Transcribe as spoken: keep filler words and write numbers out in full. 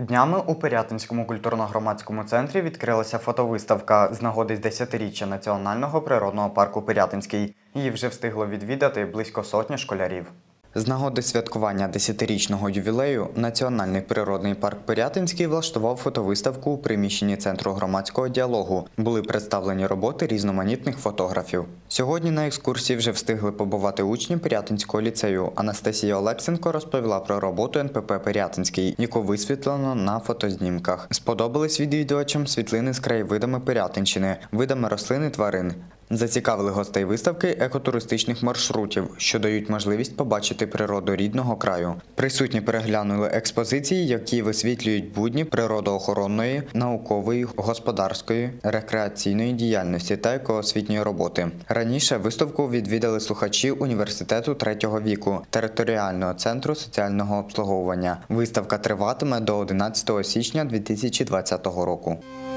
Днями у Пирятинському культурно-громадському центрі відкрилася фотовиставка з нагоди десятиріччя Національного природного парку Пирятинський. Її вже встигло відвідати близько сотні школярів. З нагоди святкування десятирічного ювілею Національний природний парк Пирятинський влаштував фотовиставку у приміщенні Центру громадського діалогу. Були представлені роботи різноманітних фотографів. Сьогодні на екскурсії вже встигли побувати учні Пирятинського ліцею. Анастасія Олексенко розповіла про роботу ен пе пе «Пирятинський», яку висвітлено на фотознімках. Сподобались відвідувачам світлини з краєвидами Пирятинщини, видами рослин і тварин. Зацікавили гостей виставки екотуристичних маршрутів, що дають можливість побачити природу рідного краю. Присутні переглянули експозиції, які висвітлюють будні природоохоронної, наукової, господарської, рекреаційної діяльності та екоосвітньої роботи. Раніше виставку відвідали слухачі університету третього віку, територіального центру соціального обслуговування. Виставка триватиме до одинадцятого січня дві тисячі двадцятого року.